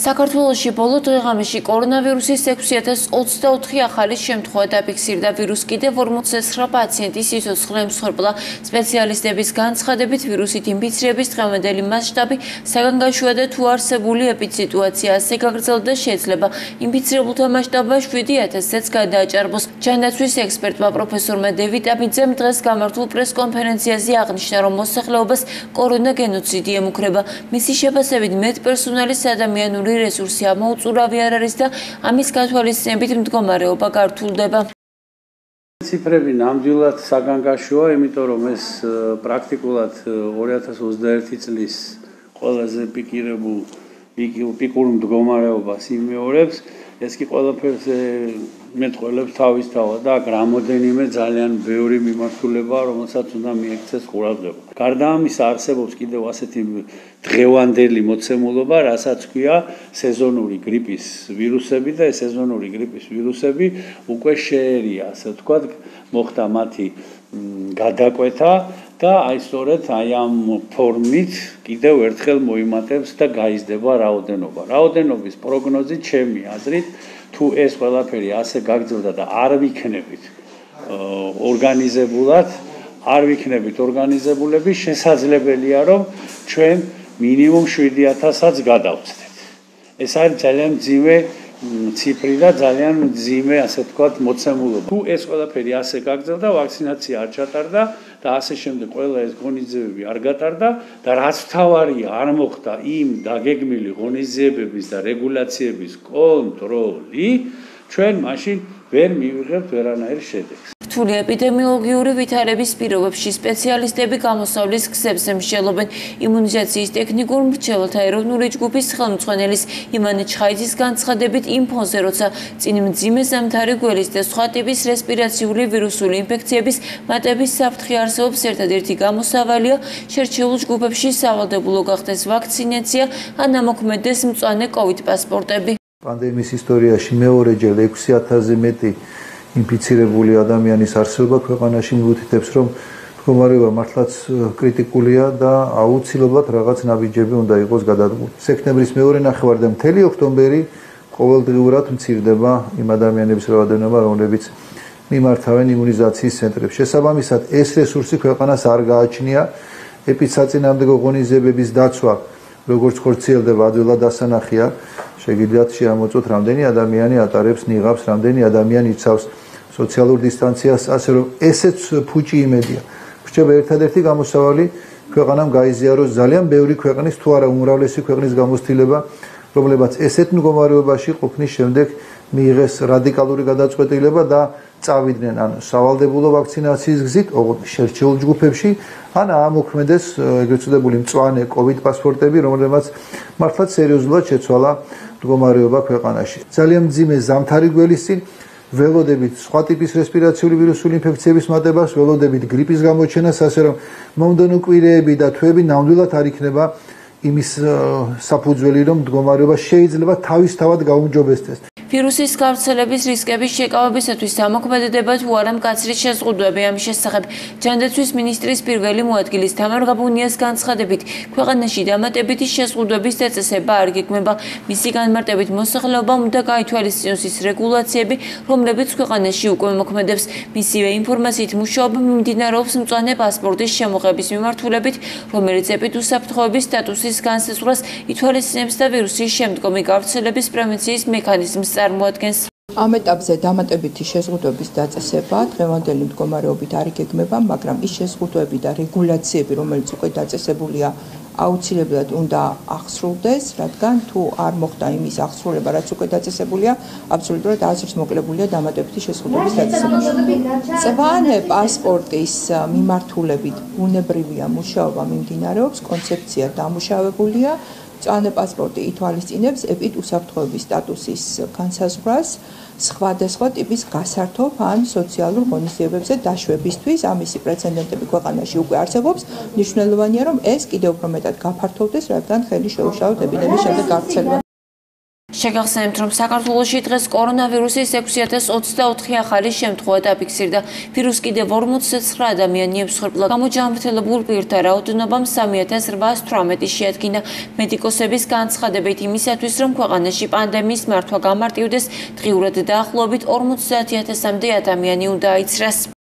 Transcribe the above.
საქართველოში ბოლო დღე-ღამეში კორონავირუსის 6024 ახალი შემთხვევა დაფიქსირდა. ვირუს კიდევ 49 პაციენტი სიცოცხლე მსხვერპლა. სპეციალისტების განცხადებით ვირუსით ინფიცირების დღევანდელი მასშტაბი საგანგაშოა და თუ არსებული ეპიდსიტუაცია ასე გაგრძელდა, შეიძლება ინფიცირებულთა მასშტაბი 7000-ს გადააჭარბოს. ჯანდაცვის ექსპერტმა პროფესორმა დევიდ აბიძემ დღეს გამართულ პრესკონფერენციაზე აღნიშნა, რომ მოსახლეობას კორონა გენოციდი ემუქრება. მისი შეფასებით მეტპერსონალის ადამიანური რესურსი ამოუწურავი არ არის და ამის გათვალისწინებით მდგომარეობა გართულდება. ციფრები ნამდვილად საგანგაშოა, იმიტომ რომ ეს პრაქტიკულად 2021 წლის ყველაზე პიკურ მდგომარეობას იმეორებს. ეს კი ყველაფერზე მეტყველებს თავისთავად და აქ რამოდენიმე ძალიან ბევრი მიმართულება, რომელსაც უნდა მიექცეს ყურადღება. გარდა ამისა, არსებობს კიდევ ასეთი დღევანდელი მოცემულობა, რასაც ქვია სეზონური გრიპის ვირუსები და ეს სეზონური გრიპის ვირუსები უკვე შეერია, ასე ვთქვათ, მოხდა მათი გადაკვეთა და სწორედ ამ ფორმით კიდევ ერთხელ მოიმატებს და გაიზრდება რაოდენობა. რაოდენობის პროგნოზი ჩემი აზრით, თუ ეს ყველაფერი ასე გაგრძელდა და არ ვიქნებით ორგანიზებულები, შესაძლებელია, რომ ჩვენ მინიმუმ 7000-ს გადავწდეთ. ეს არის ძალიან მძიმე ციფრი და ძალიან მძიმე, ასე ვთქვათ, მოცემულობა. თუ ეს ყველაფერი ასე გაგრძელდა, ვაქცინაცია არ ჩატარდა და ასე შემდეგ ყველა ეს ღონისძიებები არ გატარდა და რაც თავარია, არ მოხდა იმ დაგეგმილი ღონისძიებების და რეგულაციების კონტროლი, ჩვენ მაშინ ვერ მივიღებთ ვერანაირ შედეგს. რთული ეპიდემიოლოგიური ვითარების პირობებში სპეციალისტები გამოსავლის გზებს ემშელობენ. იმუნიზაციის ტექნიკურ მრჩეველთა ეროვნული ჯგუფის ხელმძღვანელის ივანე ჩხაიძის განცხადებით, იმ ფონზე, როცა წინ მძიმე ზამთარი გველის და სხვა ტიპის რესპირაციული ვირუსული ინფექციების მატების საფრთხე არსებობს, ერთადერთი გამოსავალია შერჩეულ ჯგუფებში სავალდებულო გახდეს ვაქცინაცია ან ამოქმედდეს მწვანე COVID პასპორტები. პანდემიის ისტორიაში მეორეჯერ 6000-ზე მეტი ინფიცირებული ადამიანის არსებობა ქვეყანაში მიუთითებს, რომ მდგომარეობა მართლაც კრიტიკულია და აუცილებლად რაღაც ნაბიჯები უნდა იყოს გადადგმული. სექტემბრის მეორე ნახევარი და მთელი ოქტომბერი ყოველდღიურად მცირდება იმ ადამიანების რაოდენობა, რომლებიც მიმართავენ იმუნიზაციის ცენტრებს. შესაბამისად, ეს რესურსი ქვეყანას არ გააჩნია ეპიდსაწინააღმდეგო ღონისძიებების დაცვა, როგორც ხორციელდება ადვილად დასანახია. შეგიძლიათ შეამოწმოთ, რამდენი ადამიანი ატარებს ნიღაბს, რამდენი ადამიანი იცავს სოციალურ დისტანციას, ასე რომ ესეც ფუჭი იმედია. რჩება ერთადერთი გამოსავალი ქვეყანამ გაიზიაროს ძალიან ბევრი ქვეყნის, თუ არა უმრავლესი ქვეყნის გამოცდილება, რომლებაც ესეთ მდგომარეობაში ყოფნის შემდეგ მიიღეს რადიკალური გადაწყვეტილება და წავიდნენ ან სავალდებულო ვაქცინაციის გზით, შერჩეულ ჯგუფებში, ან ამოქმედეს ეგრეთ წოდებული მწვანე COVID პასპორტები, რომლებმაც მართლაც სერიოზულად შეცვალა მდგომარეობა ქვეყანაში. ძალიან მძიმე ზამთარი გველის წინ ველოდებით სხვა ტიპის რესპირაციული ვირუსული ინფექციების მატებას, ველოდებით გრიპის გამოჩენას, ასე რომ მომდევნო კვირეები და თვეები ნამდვილად არ იქნება იმის საფუძველი, რომ მდგომარეობა შეიძლება თავისთავად გაუმჯობესდეს. ვირუსის გავრცელების რისკების შეკავებისათვის ამოქმედებდა თუ არა მკაცრი შეზღუდვები. ამის შესახებ ჯანდაცვის მინისტრის პირველი მოადგილის თამარ გაბუნიას განცხადებით, ქვეყანაში დამატებითი შეზღუდვების დაწესება არ გეგმება. მისი განმარტებით, მოსახლეობამ უნდა გაითვალისწინოს ის რეგულაციები, რომლებიც ქვეყანაში უკვე მოქმედებს. მისივე ინფორმაციით, მუშაობა მიმდინარეობს მწვანე პასპორტის შემოღების მიმართულებით, რომელიც ეპიდუსაფრთხოების სტატუსის განსაზღვრას ითვალისწინებს და ვირუსის შემდგომი გავრცელების პრევენციის მექანიზმს წარმოადგენს. ამ ეტაპზე დამატებითი შეზღუდვების დაწესება დღევანდელი მდგომარეობით არ იგეგმება, მაგრამ ის შეზღუდვები და რეგულაციები, რომელიც უკვე დაწესებულია, აუცილებლად უნდა აღსრულდეს, რადგან თუ არ მოხდა იმის აღსრულება, რაც უკვე დაწესებულია, აბსოლუტურად აზრს მოკლებულია დამატებითი შეზღუდვების დაწესება. მწვანე პასპორტის მიმართულებით ბუნებრივია მუშაობა მიმდინარეობს, კონცეფცია დამუშავებულია. მწვანე პასპორტი ითვალისწინებს ეპიდუსაფრთხოების სტატუსის განსაზღვრას სხვადასხვა ტიპის გასართობ ან სოციალურ ღონისძიებებზე დაშვებისთვის. ამისი პრეცედენტები ქვეყანაში უკვე არსებობს. მნიშვნელოვანია, რომ ეს კიდევ უფრო მეტად გაფართოვდეს, რადგან ხელი შეუშალოთ ეპიდემიის შემდეგ გავრცელებას. შეგახსენებთ, რომ საქართველოში დღეს კორონავირუსის 6024 ახალი შემთხვევა დაფიქსირდა. ვირუსი კიდევ 49 ადამიანი ემსხვერპლა. გამოჯანმრთელებულ პირთა რაოდენობამ 3818 შეადგინა. მედიკოსების განცხადებით იმისათვის, რომ ქვეყანაში პანდემიის მართვა გამარტივდეს, დღიურად დაახლოებით 50000-მდე ადამიანი უნდა აიცრას.